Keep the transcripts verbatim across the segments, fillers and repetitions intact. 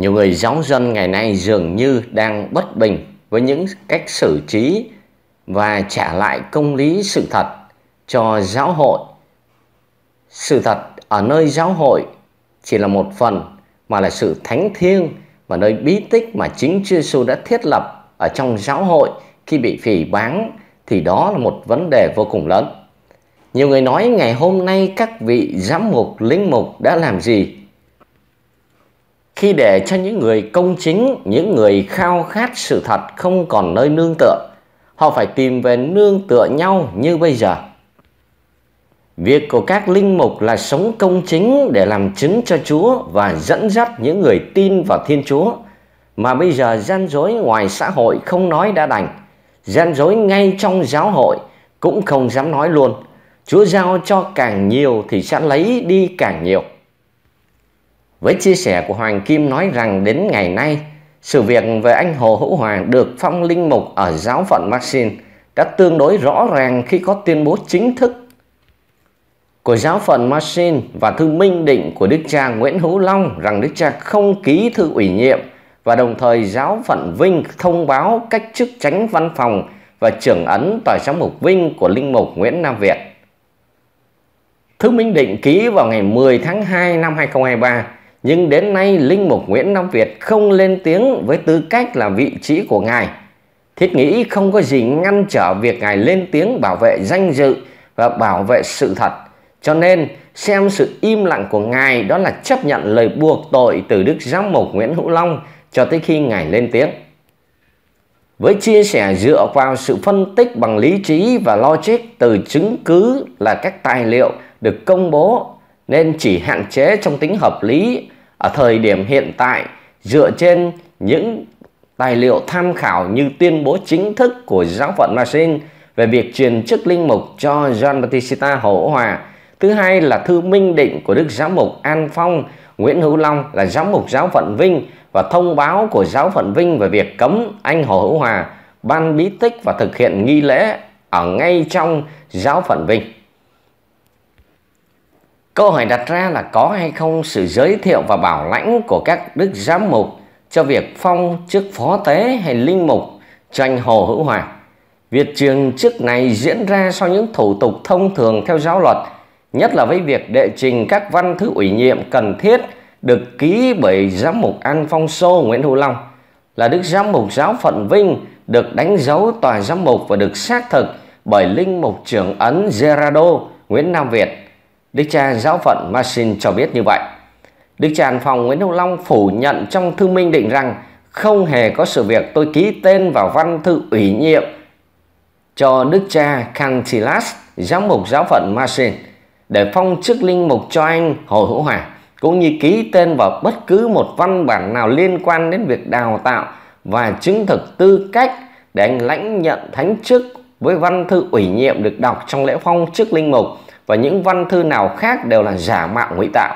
Nhiều người giáo dân ngày nay dường như đang bất bình với những cách xử trí và trả lại công lý sự thật cho giáo hội. Sự thật ở nơi giáo hội chỉ là một phần, mà là sự thánh thiêng và nơi bí tích mà chính Chúa Giêsu đã thiết lập ở trong giáo hội khi bị phỉ báng, thì đó là một vấn đề vô cùng lớn. Nhiều người nói ngày hôm nay các vị giám mục, linh mục đã làm gì khi để cho những người công chính, những người khao khát sự thật không còn nơi nương tựa. Họ phải tìm về nương tựa nhau như bây giờ. Việc của các linh mục là sống công chính để làm chứng cho Chúa và dẫn dắt những người tin vào Thiên Chúa. Mà bây giờ gian dối ngoài xã hội không nói đã đành, gian dối ngay trong giáo hội cũng không dám nói luôn. Chúa giao cho càng nhiều thì sẽ lấy đi càng nhiều. Với chia sẻ của Hoàng Kim nói rằng đến ngày nay, sự việc về anh Hồ Hữu Hòa được phong linh mục ở giáo phận Maxine đã tương đối rõ ràng khi có tuyên bố chính thức của giáo phận Maxine và thư minh định của Đức cha Nguyễn Hữu Long rằng Đức cha không ký thư ủy nhiệm, và đồng thời giáo phận Vinh thông báo cách chức chánh văn phòng và trưởng ấn tòa giám mục Vinh của linh mục Nguyễn Nam Việt. Thư minh định ký vào ngày mười tháng hai năm hai nghìn không trăm hai mươi ba, nhưng đến nay linh mục Nguyễn Nam Việt không lên tiếng với tư cách là vị trí của ngài. Thiết nghĩ không có gì ngăn trở việc ngài lên tiếng bảo vệ danh dự và bảo vệ sự thật, cho nên xem sự im lặng của ngài đó là chấp nhận lời buộc tội từ Đức Giám mục Nguyễn Hữu Long cho tới khi ngài lên tiếng. Với chia sẻ dựa vào sự phân tích bằng lý trí và logic từ chứng cứ là các tài liệu được công bố, nên chỉ hạn chế trong tính hợp lý ở thời điểm hiện tại dựa trên những tài liệu tham khảo như tuyên bố chính thức của giáo phận Maxine về việc truyền chức linh mục cho John Bautista Hồ Hữu Hòa. Thứ hai là thư minh định của Đức Giám mục An Phong Nguyễn Hữu Long là giám mục giáo phận Vinh và thông báo của giáo phận Vinh về việc cấm anh Hồ Hữu Hòa ban bí tích và thực hiện nghi lễ ở ngay trong giáo phận Vinh. Câu hỏi đặt ra là có hay không sự giới thiệu và bảo lãnh của các đức giám mục cho việc phong chức phó tế hay linh mục cho anh Hồ Hữu Hòa. Việc truyền chức này diễn ra sau những thủ tục thông thường theo giáo luật, nhất là với việc đệ trình các văn thư ủy nhiệm cần thiết được ký bởi giám mục An Phong Sô Nguyễn Hữu Long là đức giám mục giáo phận Vinh, được đánh dấu tòa giám mục và được xác thực bởi linh mục trưởng ấn Gerardo Nguyễn Nam Việt. Đức cha giáo phận Maxine cho biết như vậy. Đức cha An Phong Nguyễn Hữu Long phủ nhận trong thư minh định rằng không hề có sự việc tôi ký tên vào văn thư ủy nhiệm cho đức cha Cantilas, giám mục giáo phận Maxine, để phong chức linh mục cho anh Hồ Hữu Hòa, cũng như ký tên vào bất cứ một văn bản nào liên quan đến việc đào tạo và chứng thực tư cách để anh lãnh nhận thánh chức với văn thư ủy nhiệm được đọc trong lễ phong chức linh mục, và những văn thư nào khác đều là giả mạo ngụy tạo.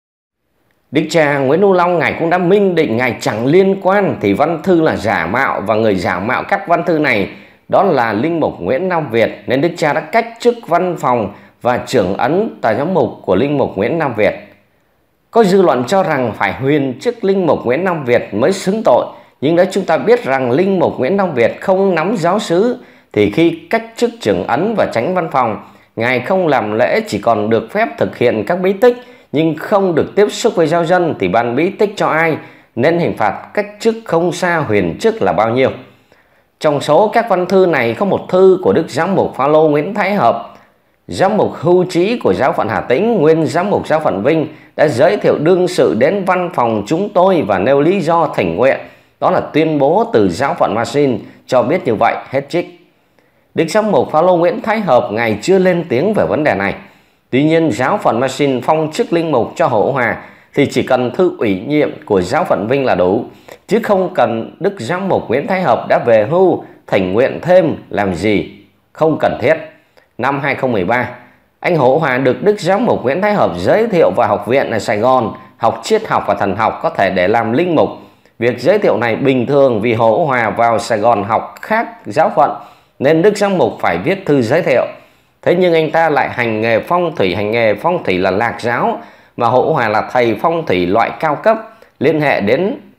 Đức cha Nguyễn Hữu Long ngài cũng đã minh định ngài chẳng liên quan thì văn thư là giả mạo, và người giả mạo các văn thư này đó là linh mục Nguyễn Nam Việt, nên đức cha đã cách chức văn phòng và trưởng ấn tòa giám mục của linh mục Nguyễn Nam Việt. Có dư luận cho rằng phải huyền chức linh mục Nguyễn Nam Việt mới xứng tội, nhưng nếu chúng ta biết rằng linh mục Nguyễn Nam Việt không nắm giáo xứ thì khi cách chức trưởng ấn và chánh văn phòng, ngài không làm lễ, chỉ còn được phép thực hiện các bí tích nhưng không được tiếp xúc với giáo dân, thì ban bí tích cho ai, nên hình phạt cách chức không xa huyền chức là bao nhiêu. Trong số các văn thư này có một thư của đức giám mục Phaolô Nguyễn Thái Hợp, giám mục hưu trí của giáo phận Hà Tĩnh, nguyên giám mục giáo phận Vinh, đã giới thiệu đương sự đến văn phòng chúng tôi và nêu lý do thỉnh nguyện, đó là tuyên bố từ giáo phận Maxine cho biết như vậy, hết trích. Đức giám mục Phaolô Nguyễn Thái Hợp ngài chưa lên tiếng về vấn đề này. Tuy nhiên giáo phận Maxine phong chức linh mục cho Hồ Hữu Hòa thì chỉ cần thư ủy nhiệm của giáo phận Vinh là đủ, chứ không cần đức giám mục Nguyễn Thái Hợp đã về hưu thỉnh nguyện thêm làm gì, không cần thiết. Năm hai nghìn không trăm mười ba, anh Hồ Hữu Hòa được đức giám mục Nguyễn Thái Hợp giới thiệu vào học viện ở Sài Gòn học triết học và thần học, có thể để làm linh mục. Việc giới thiệu này bình thường vì Hồ Hữu Hòa vào Sài Gòn học khác giáo phận, nên đức giám mục phải viết thư giới thiệu. Thế nhưng anh ta lại hành nghề phong thủy, hành nghề phong thủy là lạc giáo, mà Hồ Hữu Hòa là thầy phong thủy loại cao cấp, liên hệ đến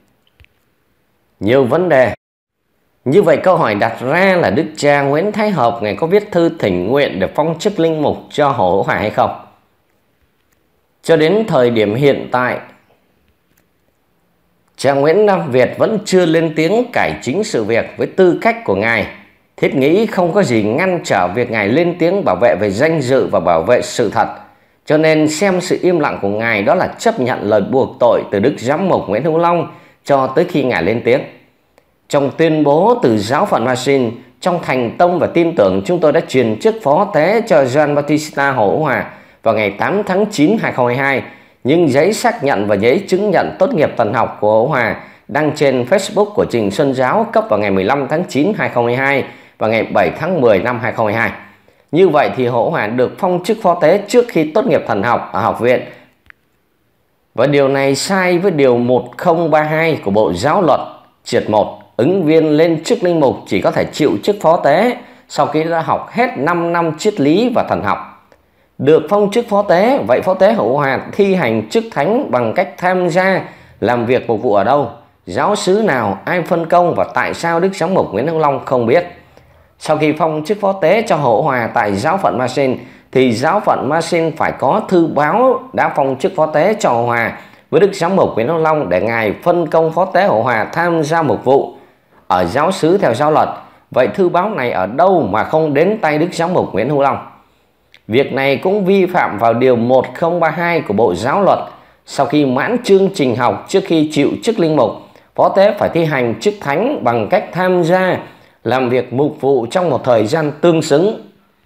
nhiều vấn đề. Như vậy câu hỏi đặt ra là Đức cha Nguyễn Thái Hợp ngài có viết thư thỉnh nguyện để phong chức linh mục cho Hồ Hữu Hòa hay không? Cho đến thời điểm hiện tại, cha Nguyễn Nam Việt vẫn chưa lên tiếng cải chính sự việc với tư cách của ngài. Thiết nghĩ không có gì ngăn trở việc ngài lên tiếng bảo vệ về danh dự và bảo vệ sự thật. Cho nên xem sự im lặng của ngài đó là chấp nhận lời buộc tội từ Đức Giám mục Nguyễn Hữu Long cho tới khi ngài lên tiếng. Trong tuyên bố từ giáo phận Marsin, trong thành tông và tin tưởng, chúng tôi đã truyền chức phó tế cho Gioan Bautista Hồ Hữu Hòa vào ngày tám tháng chín năm hai nghìn không trăm hai mươi hai. Nhưng giấy xác nhận và giấy chứng nhận tốt nghiệp thần học của Hồ Hữu Hòa đăng trên Facebook của Trình Xuân Giáo cấp vào ngày mười lăm tháng chín năm hai nghìn không trăm hai mươi hai và ngày bảy tháng mười năm hai nghìn không trăm hai mươi hai. Như vậy thì Hồ Hữu Hòa được phong chức phó tế trước khi tốt nghiệp thần học ở học viện. Và điều này sai với điều một nghìn không trăm ba mươi hai của Bộ Giáo luật triệt một. Ứng viên lên chức linh mục chỉ có thể chịu chức phó tế sau khi đã học hết năm năm triết lý và thần học. Được phong chức phó tế, vậy phó tế Hồ Hữu Hòa thi hành chức thánh bằng cách tham gia làm việc phục vụ ở đâu, giáo xứ nào, ai phân công và tại sao Đức Giám mục Nguyễn Hữu Long không biết. Sau khi phong chức phó tế cho Hồ Hữu Hòa tại giáo phận Marsin thì giáo phận Marsin phải có thư báo đã phong chức phó tế cho Hồ Hòa với Đức Giám mục Nguyễn Hữu Long để ngài phân công phó tế Hồ Hòa tham gia mục vụ ở giáo xứ theo giáo luật. Vậy thư báo này ở đâu mà không đến tay Đức Giám mục Nguyễn Hữu Long? Việc này cũng vi phạm vào điều một nghìn không trăm ba mươi hai của Bộ Giáo luật. Sau khi mãn chương trình học trước khi chịu chức linh mục, phó tế phải thi hành chức thánh bằng cách tham gia làm việc mục vụ trong một thời gian tương xứng,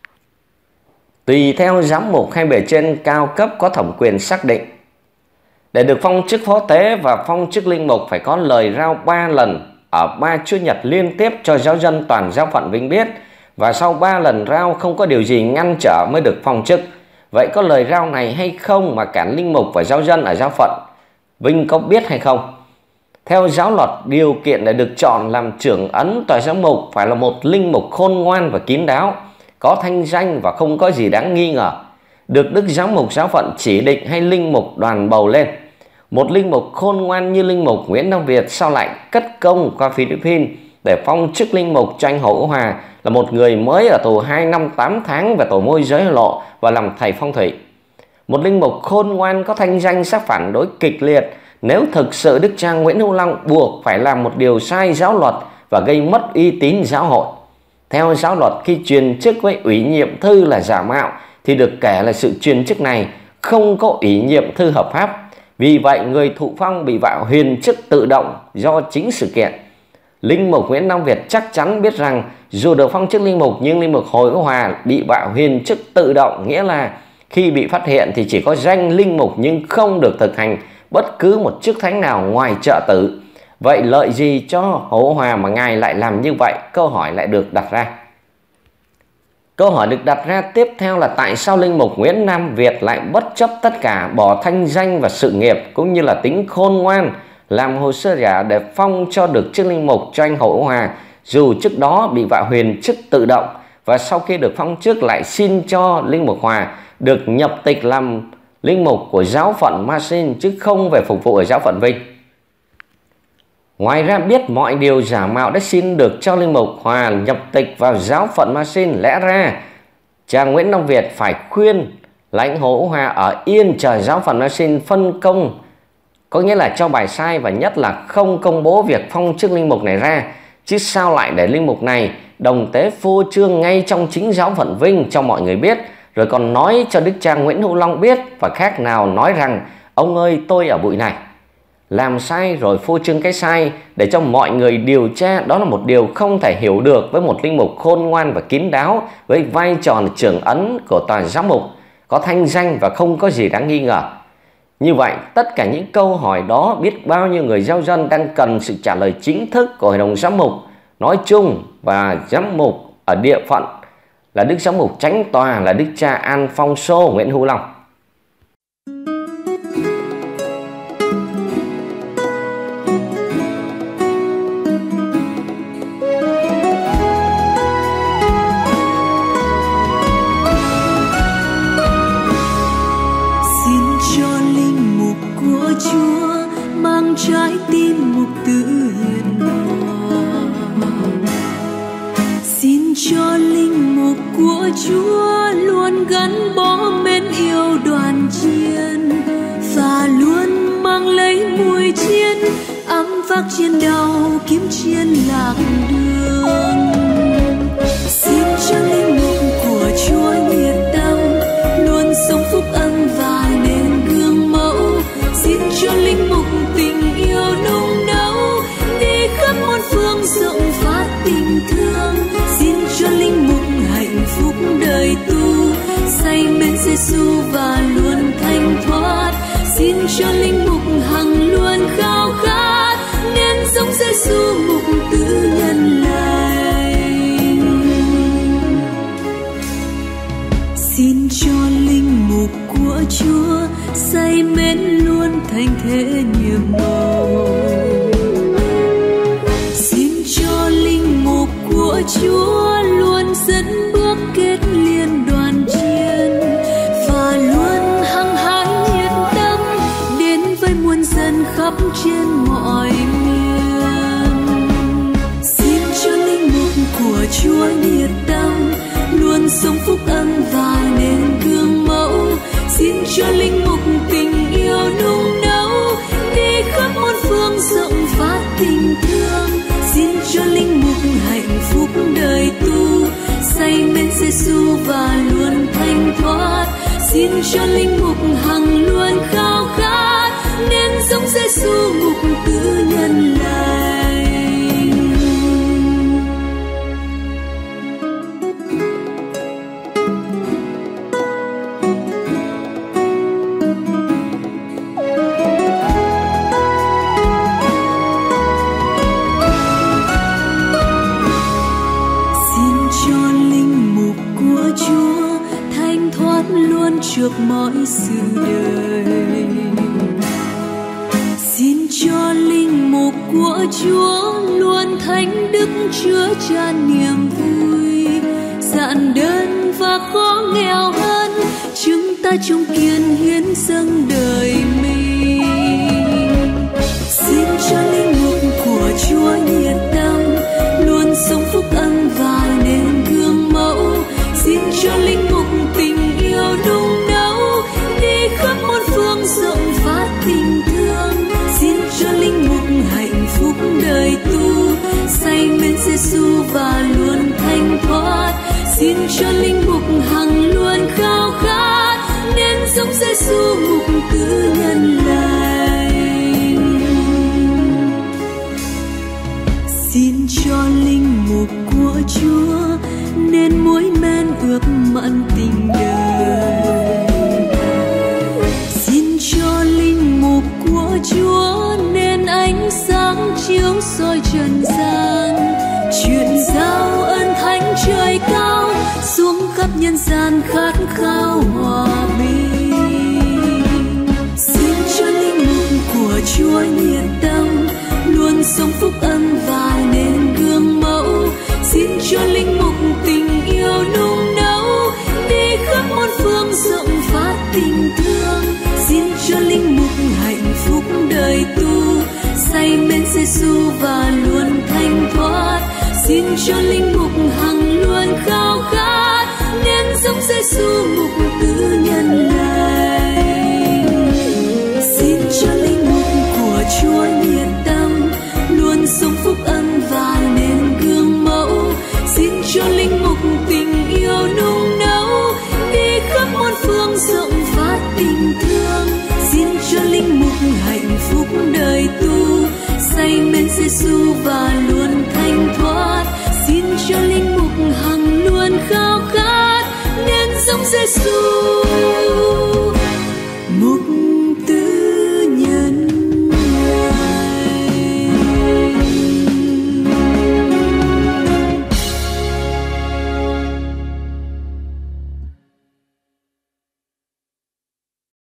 tùy theo giám mục hay bề trên cao cấp có thẩm quyền xác định. Để được phong chức phó tế và phong chức linh mục phải có lời rao ba lần ở ba Chúa Nhật liên tiếp cho giáo dân toàn giáo phận Vinh biết, và sau ba lần rao không có điều gì ngăn trở mới được phong chức. Vậy có lời rao này hay không mà cản linh mục và giáo dân ở giáo phận Vinh có biết hay không? Theo giáo luật, điều kiện để được chọn làm trưởng ấn tòa giám mục phải là một linh mục khôn ngoan và kín đáo, có thanh danh và không có gì đáng nghi ngờ, được Đức Giám mục giáo phận chỉ định hay linh mục đoàn bầu lên. Một linh mục khôn ngoan như linh mục Nguyễn Nam Việt sao lại cất công qua Philippines để phong chức linh mục cho anh Hồ Hữu Hòa là một người mới ở tù hai năm tám tháng về tội môi giới hối lộ và làm thầy phong thủy. Một linh mục khôn ngoan có thanh danh sẽ phản đối kịch liệt nếu thực sự Đức cha Nguyễn Hữu Long buộc phải làm một điều sai giáo luật và gây mất uy tín giáo hội. Theo giáo luật, khi truyền chức với ủy nhiệm thư là giả mạo thì được kể là sự truyền chức này không có ủy nhiệm thư hợp pháp. Vì vậy, người thụ phong bị vạo huyền chức tự động do chính sự kiện. Linh mục Nguyễn Nam Việt chắc chắn biết rằng dù được phong chức linh mục nhưng linh mục Hồ Hữu Hòa bị vạo huyền chức tự động, nghĩa là khi bị phát hiện thì chỉ có danh linh mục nhưng không được thực hành bất cứ một chức thánh nào ngoài trợ tử. Vậy lợi gì cho Hồ Hữu Hòa mà ngài lại làm như vậy? Câu hỏi lại được đặt ra. Câu hỏi được đặt ra tiếp theo là tại sao linh mục Nguyễn Nam Việt lại bất chấp tất cả, bỏ thanh danh và sự nghiệp cũng như là tính khôn ngoan, làm hồ sơ giả để phong cho được chức linh mục cho anh Hồ Hữu Hòa, dù trước đó bị vạ huyền chức tự động, và sau khi được phong chức lại xin cho linh mục Hòa được nhập tịch làm linh mục của giáo phận Marsin chứ không về phục vụ ở giáo phận Vinh. Ngoài ra, biết mọi điều giả mạo đã xin được cho linh mục Hòa nhập tịch vào giáo phận Marsin, lẽ ra cha Nguyễn Nam Việt phải khuyên lãnh Hồ Hữu Hòa ở yên chờ giáo phận Marsin phân công, có nghĩa là cho bài sai, và nhất là không công bố việc phong chức linh mục này ra, chứ sao lại để linh mục này đồng tế phô trương ngay trong chính giáo phận Vinh cho mọi người biết, rồi còn nói cho Đức cha Nguyễn Hữu Long biết, và khác nào nói rằng ông ơi tôi ở bụi này. Làm sai rồi phô trương cái sai để cho mọi người điều tra, đó là một điều không thể hiểu được với một linh mục khôn ngoan và kín đáo với vai trò là trưởng ấn của tòa giám mục, có thanh danh và không có gì đáng nghi ngờ. Như vậy, tất cả những câu hỏi đó biết bao nhiêu người giáo dân đang cần sự trả lời chính thức của Hội đồng Giám mục nói chung và giám mục ở địa phận là Đức Giám mục Chánh tòa là Đức cha Alfonso Nguyễn Hữu Long. Chúa mang trái tim mục tử hiền của Chúa luôn gắn bó mến yêu đoàn chiên, và luôn mang lấy mùi chiên ấm vác trên đầu kiếm chiên lạc đường. Xin cho linh mục của Chúa nhiệt tâm, luôn sống phúc ân và nên gương mẫu. Xin cho linh mục tình yêu nung nấu, đi khắp muôn phương rộng phát tình thương. Xin cho linh mục hạnh phúc đời tu, say mến Giêsu và luôn thanh thoát. Xin cho linh mục hằng luôn khao khát, nên giống Giêsu mục tử nhân lành. Xin cho linh mục của Chúa say mến luôn thành thế nhiệm màu. Xin cho linh mục của Chúa luôn dẫn bước kết liên đoàn chiên, và luôn hăng hái nhiệt tâm đến với muôn dân khắp trên mọi miền. Xin cho linh mục của Chúa nhiệt tâm, luôn sống phúc ân và nên gương mẫu. Xin cho linh mục tình yêu nung nấu, đi khắp muôn phương rộng phát tình thương. Xin cho linh mục hạnh phúc đời tu, say mến Giêsu và luôn thanh thoát. Xin cho linh mục hằng luôn khao khát, nên giống Giêsu mục tử nhân lành. Trước mọi sự đời, xin cho linh mục của Chúa luôn thánh đức chứa chan niềm vui. Dạn đơn và khó nghèo hơn, chúng ta chung kiên hiến dâng đời mình. Xin cho linh mục của Chúa nhiệt tâm, luôn sống phúc ân và nên gương mẫu. Xin cho linh mục tình yêu nung nấu, đi khắp muôn phương rộng phát tình thương. Xin cho linh mục hạnh phúc đời tu, say mến Giêsu và luôn thanh thoát. Xin cho linh mục hằng luôn khao khát, nên giống Giêsu mục tử nhân lành. Xin cho linh mục của Chúa nên muối men ước mặn tình đời. Xin cho linh mục của Chúa nên ánh sáng chiếu soi trần gian, truyền giao ơn thánh trời cao xuống khắp nhân gian khát khao hòa bình. Xin cho linh mục của Chúa nhiệt tâm, luôn sống phúc ân và nên gương mẫu. Xin cho linh mục tình yêu nung nấu, đi khắp muôn phương rộng phát tình thương. Xin cho linh mục hạnh phúc đời tu, say mến Giêsu và luôn thanh thoát. Xin cho linh mục hằng luôn khao khát, nên giống Giêsu mục tử nhân lành. Xin cho linh mục của Chúa nhiệt tâm, luôn sống phúc ân và nên gương mẫu. Xin cho linh mục tình yêu nung nấu, đi khắp muôn phương rộng phát tình thương. Xin cho linh mục hạnh phúc đời tu, say mến Giêsu và luôn thanh thoát. Xin cho linh mục hằng luôn khao khát, nên giống Giêsu.